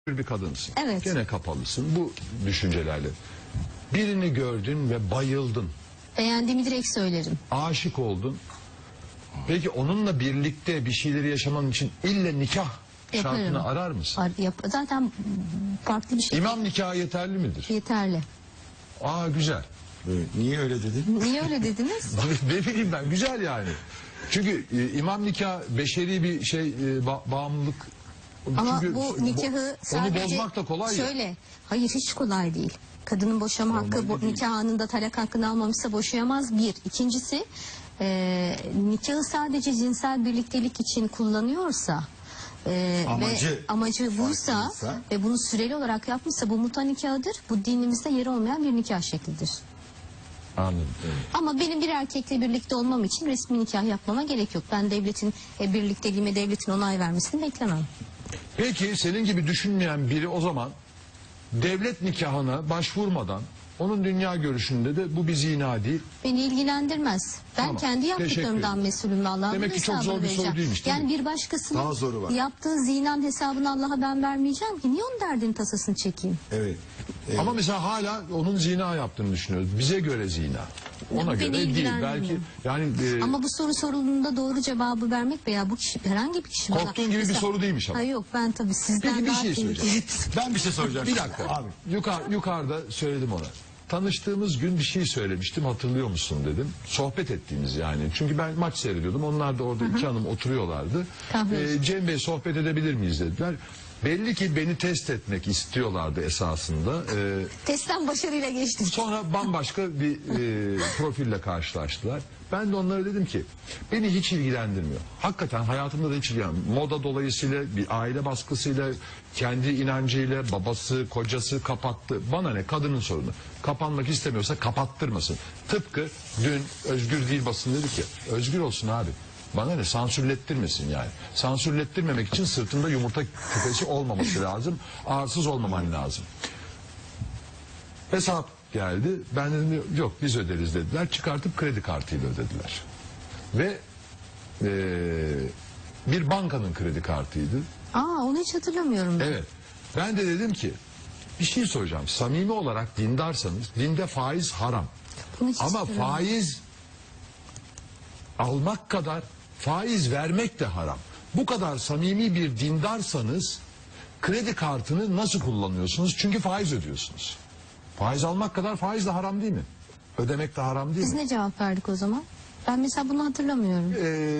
bir kadınsın. Evet. Gene kapalısın bu düşüncelerle. Birini gördün ve bayıldın. Beğendiğimi direkt söylerim. Aşık oldun. Peki onunla birlikte bir şeyleri yaşaman için ille nikah Yaparım. şartını arar mısın? Zaten farklı bir şey. İmam nikahı yeterli midir? Yeterli. Aa güzel. Niye öyle dedin? Niye öyle dediniz? Ne bileyim ben, güzel yani. Çünkü imam nikahı beşeri bir şey, bağımlılık. Ama Çünkü bu nikahı sadece... onu bozmak da kolay ya. Şöyle, hayır hiç kolay değil. Kadının boşama hakkı, nikah anında talak hakkını almamışsa boşayamaz bir. İkincisi, nikahı sadece cinsel birliktelik için kullanıyorsa... amacı buysa farklıysa, ve bunu süreli olarak yapmışsa bu muta nikahıdır. Bu dinimizde yeri olmayan bir nikah şeklidir. Anladım. Evet. Ama benim bir erkekle birlikte olmam için resmi nikah yapmama gerek yok. Ben devletin birlikteliğime devletin onay vermesini beklemem. Peki senin gibi düşünmeyen biri o zaman devlet nikahına başvurmadan onun dünya görüşünde de bu bir zina değil. Beni ilgilendirmez. Ben Tamam, kendi teşekkür yaptıklarımdan ederim. mesulüm ve Allah'ın Demek ki çok hesabını zor bir soru vereceğim. değilmiş, değil Yani mi? bir başkasının Daha zoru var. yaptığı zinanın hesabını Allah'a ben vermeyeceğim ki. Niye onun derdini tasasını çekeyim? Evet. Ama mesela hala onun zina yaptığını düşünüyoruz. Bize göre zina. Ona Beni göre değil. ilgilendirmiyor. Belki yani Ama bu soru sorulduğunda doğru cevabı vermek veya bu kişi herhangi bir kişi bana... korktuğun gibi bir soru değilmiş ama. Ha, yok ben tabii sizden Peki bir daha şey söyleyeceğim. Ben bir şey soracağım. Bir dakika. Abi. Yukarıda söyledim ona. Tanıştığımız gün bir şey söylemiştim, hatırlıyor musun dedim. Sohbet ettiğimiz yani. Çünkü ben maç seyrediyordum. Onlar da orada iki hanım oturuyorlardı. Cem Bey sohbet edebilir miyiz dediler. Belli ki beni test etmek istiyorlardı esasında. Testten başarıyla geçtim. Sonra bambaşka bir profille karşılaştılar. Ben de onlara dedim ki beni hiç ilgilendirmiyor. Hakikaten hayatımda da hiç ilgilendirmiyor. Moda dolayısıyla bir aile baskısıyla kendi inancıyla babası kocası kapattı. Bana ne, kadının sorunu. Kapanmak istemiyorsa kapattırmasın. Tıpkı dün Özgür Dilbasın dedi ki özgür olsun abi. Bana ne, sansürlettirmesin yani. Sansürlettirmemek için sırtında yumurta küpesi olmaması lazım. Ağırsız olmaman lazım. Hesap geldi. Ben dedim yok biz öderiz dediler. Çıkartıp kredi kartıyla ödediler. Ve bir bankanın kredi kartıydı. Onu hiç hatırlamıyorum ben. Evet. Ben de dedim ki bir şey soracağım. Samimi olarak dindarsanız dinde faiz haram. Bunu hiç Ama hatırlamıyorum. faiz almak kadar faiz vermek de haram. Bu kadar samimi bir dindarsanız kredi kartını nasıl kullanıyorsunuz? Çünkü faiz ödüyorsunuz. Faiz almak kadar faiz de haram değil mi? Ödemek de haram değil Biz mi? ne cevap verdik o zaman? Ben mesela bunu hatırlamıyorum.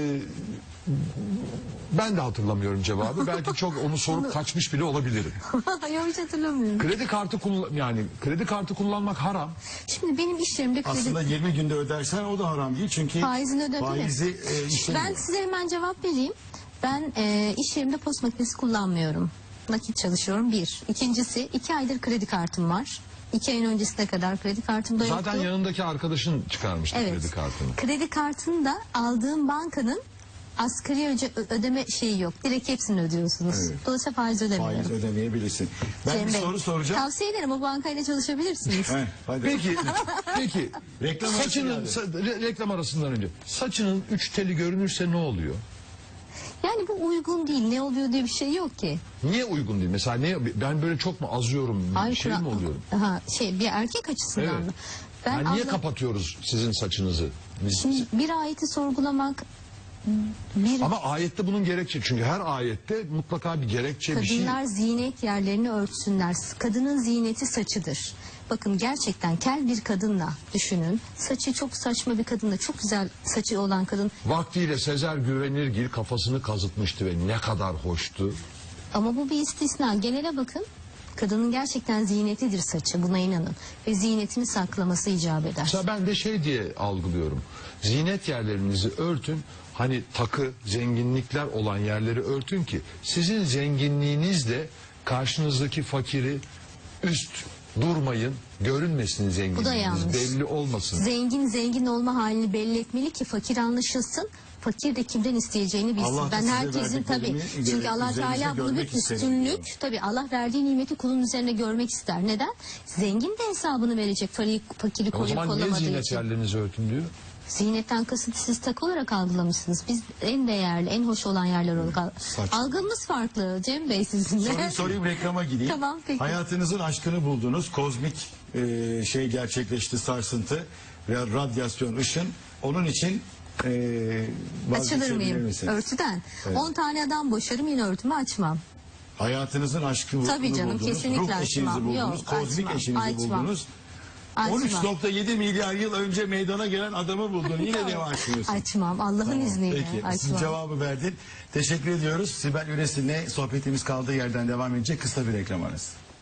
Ben de hatırlamıyorum cevabı. Belki çok onu sorup kaçmış bile olabilirim. Yok hiç hatırlamıyorum. Kredi kartı kullanmak haram. Şimdi benim iş yerimde kredi Aslında 20 günde ödersen o da haram değil çünkü faizini ödebilir. faizi işlemiyor. Ben size hemen cevap vereyim. Ben iş yerimde post makinesi kullanmıyorum. Nakit çalışıyorum bir. İkincisi 2 aydır kredi kartım var. 2 ayın öncesine kadar kredi kartım da yoktu. Zaten yanındaki arkadaşın çıkarmıştı kredi kartını. Kredi kartını da aldığım bankanın asgari ödeme şeyi yok. Direkt hepsini ödüyorsunuz. Evet. Dolayısıyla faiz ödemiyorum. Faiz ödemeyebilirsin. Ben Cem bir Bey, soru soracağım. Tavsiye ederim, o bankayla çalışabilirsiniz. He, hadi. Peki Reklam saçının reklam arasından önce saçının 3 teli görünürse ne oluyor? Yani bu uygun değil. Ne oluyor diye bir şey yok ki. Niye uygun değil? Mesela ben böyle çok mu azıyorum? Hayır, Şey mi oluyorum? bir erkek açısından Evet. mı? Yani niye abla- kapatıyoruz sizin saçınızı? Şimdi bir ayeti sorgulamak Ama ayette bunun gerekçe. Çünkü her ayette mutlaka bir gerekçe bir şey. kadınlar zinet yerlerini örtsünler. Kadının ziyneti saçıdır. Bakın gerçekten kel bir kadınla düşünün. Saçı çok saçma bir kadınla çok güzel saçı olan kadın. Vaktiyle Sezer Güvenirgil kafasını kazıtmıştı ve ne kadar hoştu. Ama bu bir istisna. Genele bakın. Kadının gerçekten ziynetidir saçı. Buna inanın. Ve ziynetini saklaması icap eder. Mesela ben de şey diye algılıyorum. Zinet yerlerinizi örtün. Hani takı, zenginlikler olan yerleri örtün ki sizin zenginliğinizle karşınızdaki fakiri üst durmayın, görünmesin Bu da zenginliğiniz, yanlış. belli olmasın. Zengin olma halini belli etmeli ki fakir anlaşılsın. Fakir de kimden isteyeceğini bilsin. Allah da Ben size herkesin tabii. verdiklerini Çünkü Allah üzerinizde Teala bunu bir görmek isterim üstünlük. diyor. Tabii Allah verdiği nimeti kulun üzerine görmek ister. Neden? Zengin de hesabını verecek fakiri O koruyup zaman niye kollamadığı zinet için. yerlerinizi örtün diyor? Ziynetten kasıt siz takı olarak algılamışsınız. Biz en değerli, en hoş olan yerler olarak algımız farklı Cem Bey sizinle. Sorayım reklama gideyim. Tamam, peki. Hayatınızın aşkını buldunuz. Kozmik şey gerçekleşti, sarsıntı ve radyasyon, ışın. Onun için Açılır vazgeçebilir mıyım misiniz? örtüden? Evet. 10 tane adam boşarım, yine örtümü açmam. Hayatınızın aşkını Tabii canım, buldunuz. kesinlikle Ruh eşinizi açmam. buldunuz. Yok, Kozmik açmam, eşinizi açmam. buldunuz. Açmam. 13.7 milyar yıl önce meydana gelen adamı buldun. Yine de açmıyorsun. Açmam. Allah'ın izniyle Peki, siz açmam. cevabı verdin. Teşekkür ediyoruz. Sibel Üresin'le sohbetimiz kaldığı yerden devam edecek. Kısa bir reklam arası.